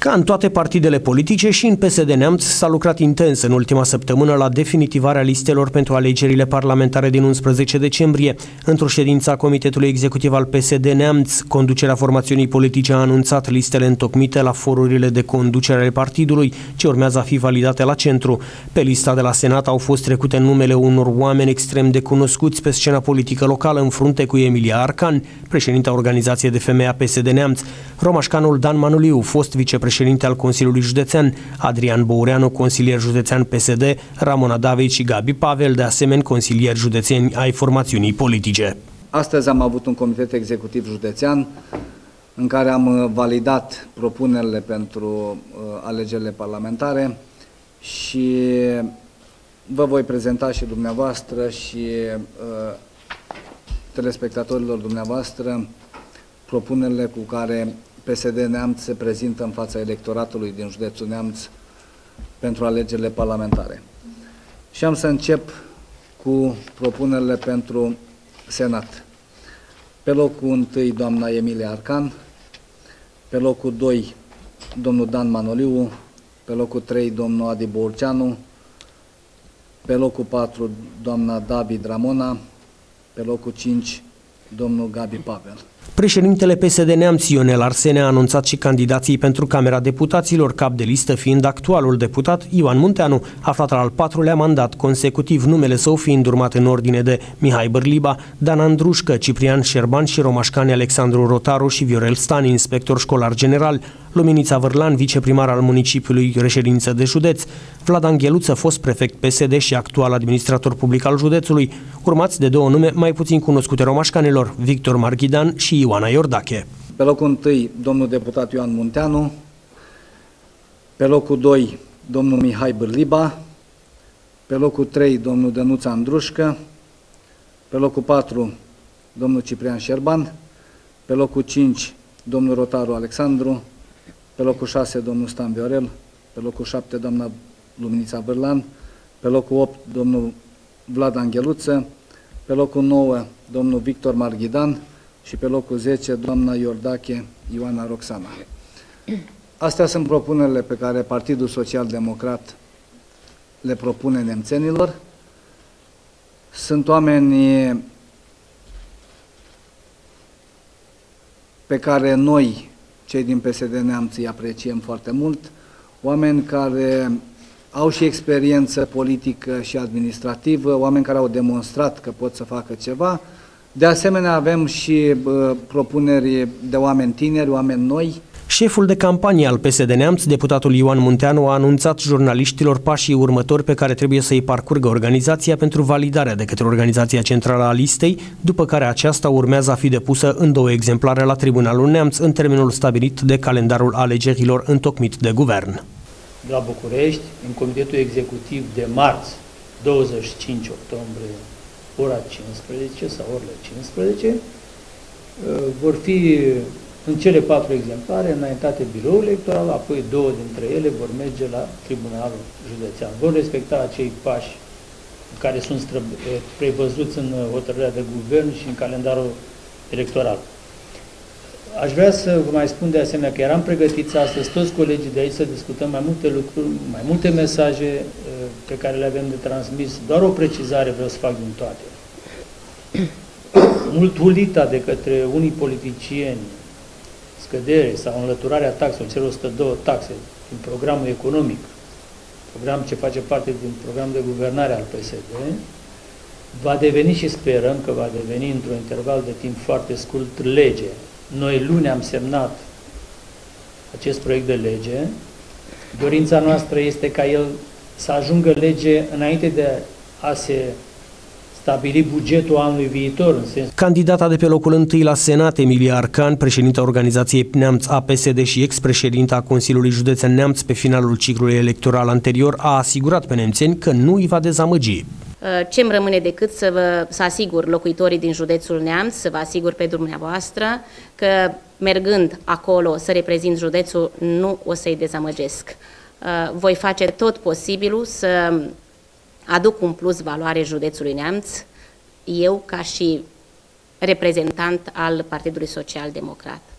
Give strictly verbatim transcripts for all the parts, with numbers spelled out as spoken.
Ca în toate partidele politice, și în P S D Neamț s-a lucrat intens în ultima săptămână la definitivarea listelor pentru alegerile parlamentare din unsprezece decembrie. Într-o ședință a Comitetului Executiv al P S D Neamț, conducerea formațiunii politice a anunțat listele întocmite la forurile de conducere ale partidului, ce urmează a fi validate la centru. Pe lista de la Senat au fost trecute numele unor oameni extrem de cunoscuți pe scena politică locală, în frunte cu Emilia Arcan, președinta organizației de femei a P S D Neamț, romașcanul Dan Manuliu, fost vicepreședinte președinte al Consiliului Județean, Adrian Boureanu, consilier județean P S D, Ramona David și Gabi Pavel, de asemenea consilieri județeni ai formațiunii politice. Astăzi am avut un comitet executiv județean în care am validat propunerile pentru uh, alegerile parlamentare și vă voi prezenta și dumneavoastră și uh, telespectatorilor dumneavoastră propunerile cu care P S D Neamț se prezintă în fața electoratului din județul Neamț pentru alegerile parlamentare. Și am să încep cu propunerile pentru Senat. Pe locul întâi doamna Emilia Arcan, pe locul doi domnul Dan Manoliu, pe locul trei domnul Adi Borceanu, pe locul patru doamna David Ramona, pe locul cinci domnul Gabi Pavel. Președintele P S D Neamț, Ionel Arsene, a anunțat și candidații pentru Camera Deputaților, cap de listă fiind actualul deputat Ioan Munteanu, aflat la al patrulea mandat consecutiv, numele său fiind urmat în ordine de Mihai Bârliba, Dan Andrușcă, Ciprian Șerban și romașcanii Alexandru Rotaru și Viorel Stan, inspector școlar general, Luminița Vârlan, viceprimar al municipiului, reședință de județ, Vlad Angheluță, fost prefect P S D și actual administrator public al județului, urmați de două nume mai puțin cunoscute romașcanilor, Victor Marghidan și Ioana Iordache. Pe locul întâi, domnul deputat Ioan Munteanu, pe locul doi, domnul Mihai Bârliba, pe locul trei, domnul Dănuț Andrușcă, pe locul patru, domnul Ciprian Șerban, pe locul cinci, domnul Rotaru Alexandru, pe locul șase, domnul Stan Viorel, pe locul șapte, doamna Luminița Vârlan, pe locul opt, domnul Vlad Angheluță, pe locul nouă, domnul Victor Marghidan și pe locul zece, doamna Iordache Ioana Roxana. Astea sunt propunerile pe care Partidul Social Democrat le propune nemțenilor. Sunt oameni pe care noi, cei din P S D Neamț, îi apreciem foarte mult, oameni care au și experiență politică și administrativă, oameni care au demonstrat că pot să facă ceva. De asemenea, avem și uh, propuneri de oameni tineri, oameni noi. Șeful de campanie al P S D Neamț, deputatul Ioan Munteanu, a anunțat jurnaliștilor pașii următori pe care trebuie să-i parcurgă organizația pentru validarea de către organizația centrală a listei, după care aceasta urmează a fi depusă în două exemplare la Tribunalul Neamț, în termenul stabilit de calendarul alegerilor întocmit de guvern. La București, în Comitetul Executiv de marți, douăzeci și cinci octombrie, ora cincisprezece sau orele cincisprezece, vor fi în cele patru exemplare înaintate biroul electoral, apoi două dintre ele vor merge la Tribunalul Județean. Vor respecta acei pași care sunt prevăzuți în hotărârea de guvern și în calendarul electoral. Aș vrea să vă mai spun de asemenea că eram pregătiți astăzi toți colegii de aici să discutăm mai multe lucruri, mai multe mesaje pe care le avem de transmis. Doar o precizare vreau să fac din toate. Mult ulita de către unii politicieni, scădere sau înlăturarea taxelor, cele o sută doi taxe din programul economic, program ce face parte din programul de guvernare al P S D, va deveni și sperăm că va deveni într-un interval de timp foarte scurt lege. Noi luni am semnat acest proiect de lege. Dorința noastră este ca el să ajungă lege înainte de a se stabili bugetul anului viitor. În sens... Candidata de pe locul întâi la Senat, Emilia Arcan, președinta organizației Neamț a P S D și ex-președinta a Consiliului Județean Neamț pe finalul ciclului electoral anterior, a asigurat pe nemțeni că nu îi va dezamăgi. Ce-mi rămâne decât să, vă, să asigur locuitorii din județul Neamț, să vă asigur pe dumneavoastră că mergând acolo să reprezint județul, nu o să-i dezamăgesc. Voi face tot posibilul să aduc un plus valoare județului Neamț, eu ca și reprezentant al Partidului Social Democrat.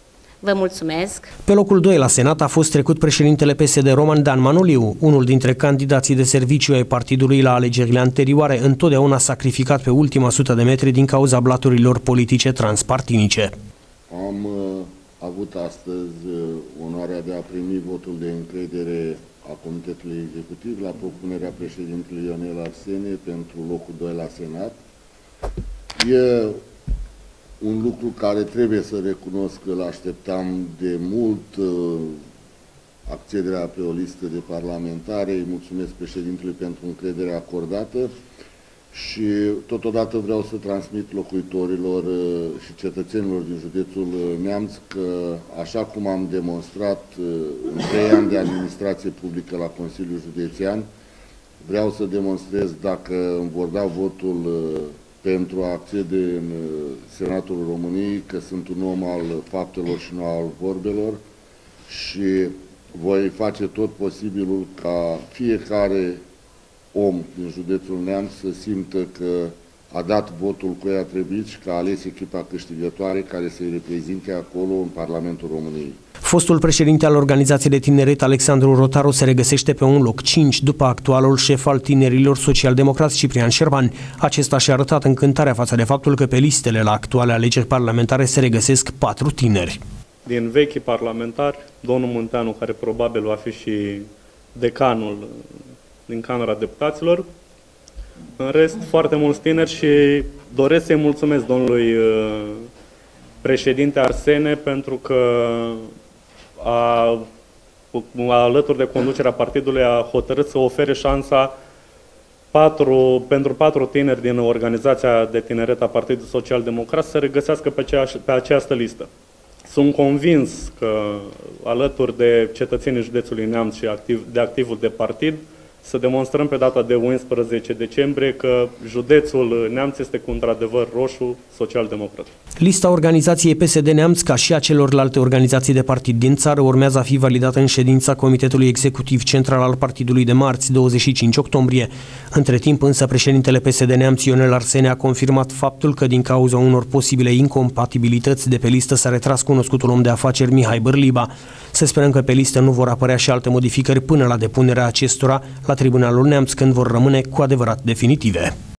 Vă mulțumesc! Pe locul doi la Senat a fost trecut președintele P S D Roman Dan Manoliu, unul dintre candidații de serviciu ai partidului la alegerile anterioare, întotdeauna sacrificat pe ultima sută de metri din cauza blaturilor politice transpartinice. Am uh, avut astăzi uh, onoarea de a primi votul de încredere a Comitetului Executiv la propunerea președintelui Ionel Arsene pentru locul doi la Senat. E un lucru care trebuie să recunosc că l-așteptam de mult, accederea pe o listă de parlamentare. Îi mulțumesc președintelui pentru încrederea acordată și totodată vreau să transmit locuitorilor și cetățenilor din județul Neamț că, așa cum am demonstrat în trei ani de administrație publică la Consiliul Județean, vreau să demonstrez, dacă îmi vor da votul pentru a accede în Senatul României, că sunt un om al faptelor și nu al vorbelor și voi face tot posibilul ca fiecare om din județul Neamț să simtă că a dat votul cu ea trebuit și că a ales echipa câștigătoare care să-i reprezinte acolo în Parlamentul României. Fostul președinte al organizației de tineret, Alexandru Rotaru, se regăsește pe un loc cinci după actualul șef al tinerilor social-democrați, Ciprian Șerban. Acesta și-a arătat încântarea față de faptul că pe listele la actuale alegeri parlamentare se regăsesc patru tineri. Din vechi parlamentari, domnul Munteanu, care probabil va fi și decanul din Camera Deputaților. În rest, foarte mulți tineri și doresc să-i mulțumesc domnului președinte Arsene pentru că a, alături de conducerea partidului a hotărât să ofere șansa patru, pentru patru tineri din organizația de tineret a Partidului Social Democrat să se regăsească pe, aceeași, pe această listă. Sunt convins că alături de cetățenii județului Neamț și activ, de activul de partid, să demonstrăm pe data de unsprezece decembrie că județul Neamț este cu într-adevăr roșu social-democrat. Lista organizației P S D Neamț, ca și a celorlalte organizații de partid din țară, urmează a fi validată în ședința Comitetului Executiv Central al partidului de marți, douăzeci și cinci octombrie. Între timp, însă, președintele P S D Neamț, Ionel Arsene, a confirmat faptul că din cauza unor posibile incompatibilități de pe listă s-a retras cunoscutul om de afaceri Mihai Bârliba. Să sperăm că pe listă nu vor apărea și alte modificări până la depunerea acestora la Tribunalul Neamț, când vor rămâne cu adevărat definitive.